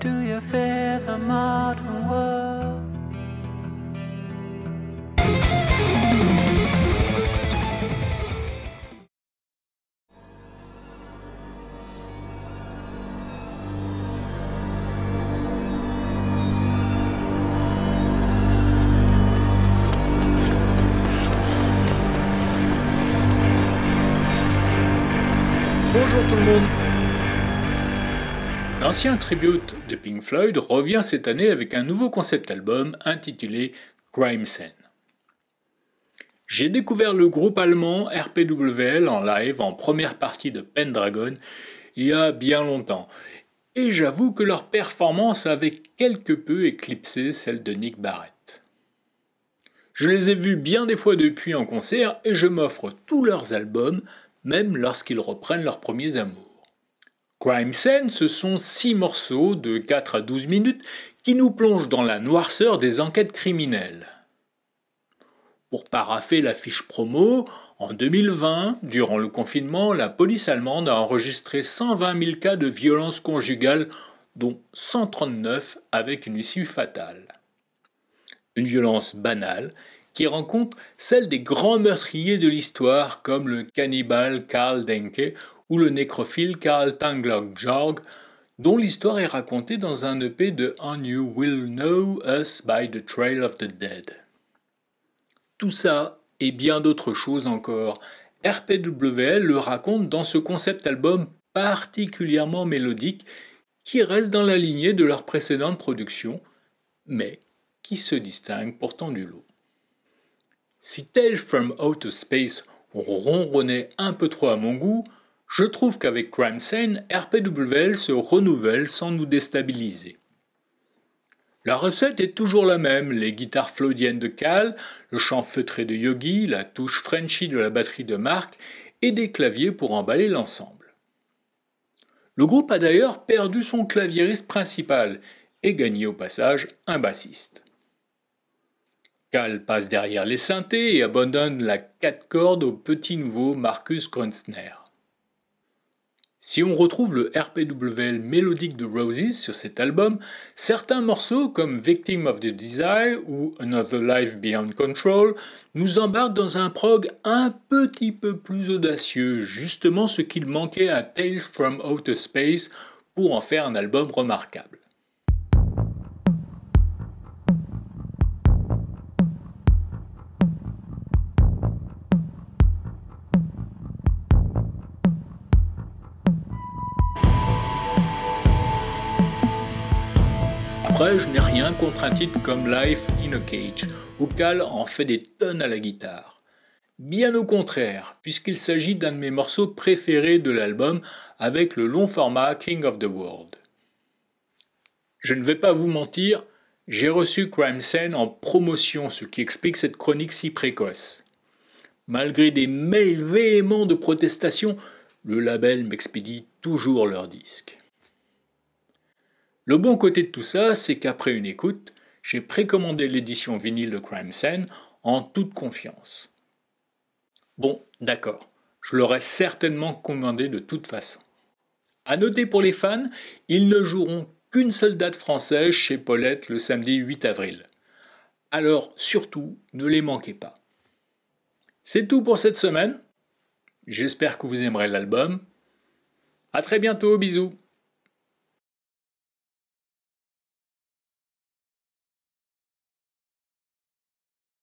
do you fear the modern world? Bonjour tout le monde. L'ancien tribute de Pink Floyd revient cette année avec un nouveau concept album intitulé Crime Scene. J'ai découvert le groupe allemand RPWL en live en première partie de Pendragon il y a bien longtemps, et j'avoue que leur performance avait quelque peu éclipsé celle de Nick Barrett. Je les ai vus bien des fois depuis en concert et je m'offre tous leurs albums, même lorsqu'ils reprennent leurs premiers amours. Crime Scene, ce sont 6 morceaux de 4 à 12 minutes qui nous plongent dans la noirceur des enquêtes criminelles. Pour parapher l'affiche promo, en 2020, durant le confinement, la police allemande a enregistré 120 000 cas de violence conjugale, dont 139 avec une issue fatale. Une violence banale qui rencontre celle des grands meurtriers de l'histoire comme le cannibale Karl Denke ou le nécrophile Karl Tanglok-Jorg, dont l'histoire est racontée dans un EP de And You Will Know Us by the Trail of the Dead. Tout ça et bien d'autres choses encore, RPWL le raconte dans ce concept album particulièrement mélodique qui reste dans la lignée de leur précédente production, mais qui se distingue pourtant du lot. Si Tales from Outer Space ronronnait un peu trop à mon goût, je trouve qu'avec Crime Scene, RPWL se renouvelle sans nous déstabiliser. La recette est toujours la même, les guitares floydiennes de Cal, le chant feutré de Yogi, la touche Frenchy de la batterie de Mark et des claviers pour emballer l'ensemble. Le groupe a d'ailleurs perdu son claviériste principal et gagné au passage un bassiste. Cal passe derrière les synthés et abandonne la 4 cordes au petit nouveau Marcus Grunzner. Si on retrouve le RPWL mélodique de Roses sur cet album, certains morceaux comme Victim of the Desire ou Another Life Beyond Control nous embarquent dans un prog un petit peu plus audacieux, justement ce qu'il manquait à Tales from Outer Space pour en faire un album remarquable. Après, je n'ai rien contre un titre comme Life in a Cage, où Cal en fait des tonnes à la guitare. Bien au contraire, puisqu'il s'agit d'un de mes morceaux préférés de l'album avec le long format King of the World. Je ne vais pas vous mentir, j'ai reçu Crime Scene en promotion, ce qui explique cette chronique si précoce. Malgré des mails véhéments de protestation, le label m'expédie toujours leurs disques. Le bon côté de tout ça, c'est qu'après une écoute, j'ai précommandé l'édition vinyle de Crime Scene en toute confiance. Bon, d'accord, je l'aurais certainement commandé de toute façon. À noter pour les fans, ils ne joueront qu'une seule date française chez Paulette le samedi 8 avril. Alors surtout, ne les manquez pas. C'est tout pour cette semaine. J'espère que vous aimerez l'album. À très bientôt, bisous.